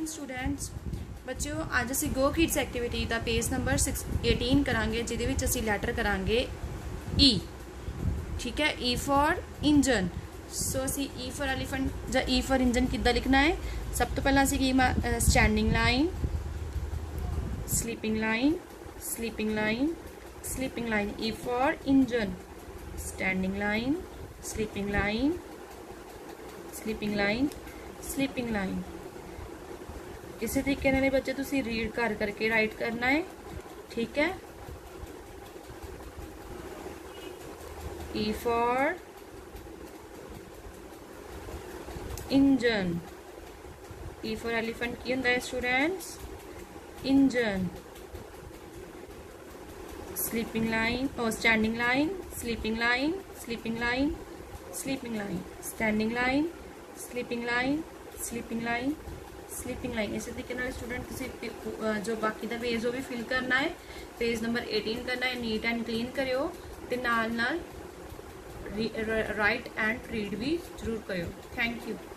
Morning students. बच्चों अज असी गो किड्स एक्टिविटी का पेज नंबर 18 करांगे, जिहदे विच असी लैटर करांगे ई। ठीक है, ई फॉर इंजन। सो असी ई फॉर एलीफेंट या ई फॉर इंजन किद्दां लिखना है। सब तो पहला असी standing line, sleeping line, sleeping line, sleeping line. E for engine, standing line, sleeping line, sleeping line, sleeping line. इस तरीके नाल बच्चे तुसी रीड कर करके राइट करना है। ठीक है, E for engine, E for elephant की होंदा है स्टूडेंट्स, इंजन। स्लीपिंग लाइन और standing line, sleeping line, sleeping line, sleeping line, standing line, sleeping line, sleeping line, sleeping line. इस तरीके स्टूडेंट किसी जो बाकी का पेज वो भी फिल करना है। पेज नंबर 18 करना है, नीट एंड क्लीन करो ते नाल नाल राइट एंड रीड भी जरूर करो। Thank you.